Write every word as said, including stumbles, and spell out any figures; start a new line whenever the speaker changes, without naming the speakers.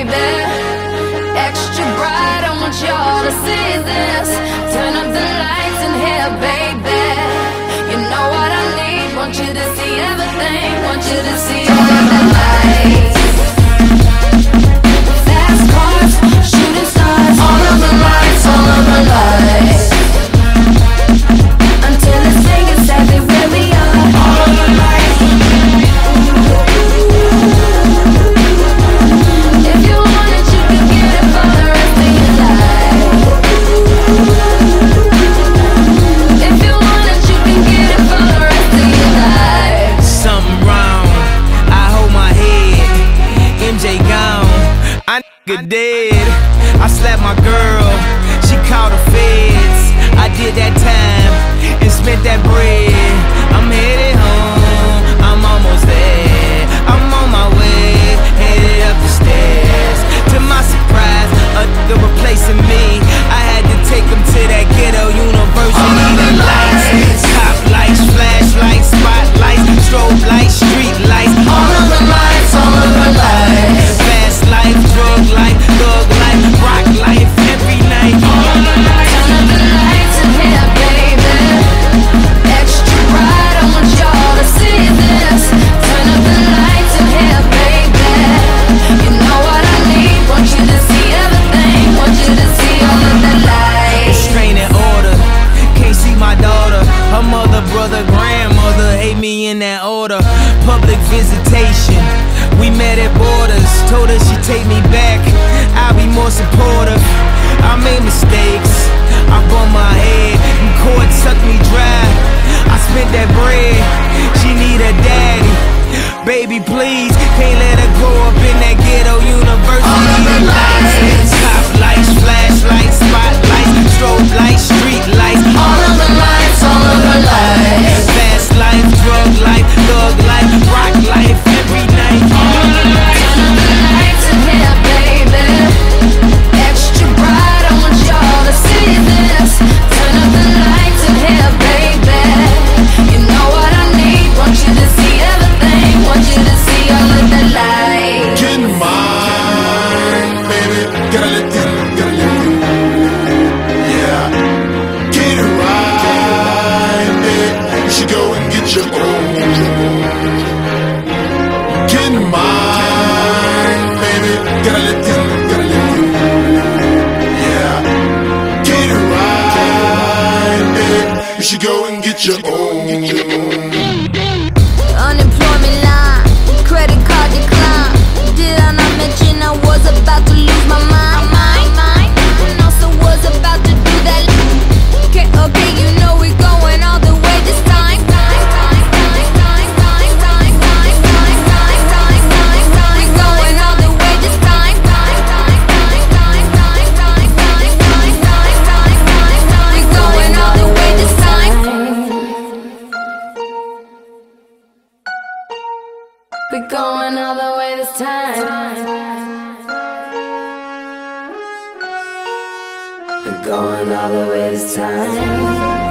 baby. Extra bright, I want y'all to see this. Turn up the lights in here, baby. You know what I need, want you to see everything. Want you to see all of the lights. Fast cars, shooting stars. All of the lights, all of the lights. Until it's saying exactly where we are. All of the lights. If you want it, you can get it for the rest of your life. If you want it, you can get it for the rest of your life.
Something wrong, I hold my head. M J gone, I nigga dead. I slapped my girl, she called the feds. I did that time and spent that bread. I'm headed home, I'm almost there. I'm on my way, headed up the stairs. To my surprise, a nigga replacing me. I had to take him to that ghetto university. The lights, top lights, flashlights, spotlights, strobe lights, street lights.
All of the lights, all of the lights.
Fast life, drug life, thug life, rock life, every night. All of the lights.
Turn up the lights in here, baby. Extra bright, I want y'all to see this. Turn up the lights in here, baby. You know what I need, want you to see everything. Want you to see all of the lights.
Restraining order, can't see my daughter. Her mother, brother, grandmother hate me in that order. Public visitation, we met at borders. Told her she'd take me back, I'll be more supportive. I made mistakes, I bumped my head, and court sucked me dry. I spent that bread, she need a daddy. Baby, please, can't let her grow up in that ghetto university.
All of the lights.
Top lights, flashlights, spotlights, strobe lights, street lights.
All of the lights, all of the lights.
Fast life, drug life, thug life, rock life, every night. All of the lights.
Turn up the lights in here, baby. Extra bright, I want y'all to see this. Turn up the lights in here, baby. You know what I need, want you to see everything. Want you to see all of the lights.
Get mine, baby. Gotta let it, gotta let it. Yeah. Get it right, baby. You should go and get your own. Get mine, baby. Gotta let it, gotta let it. Yeah. Get it right, baby. You should go and get your own.
Unemployment line, credit card decline. Did I not mention I was about to lose my mind? And also was about to do that. Okay, okay, you know we're going all the way this time. We're going all the way this time. We're going all the way this time. We're going all the way this time. We're going all the way this time.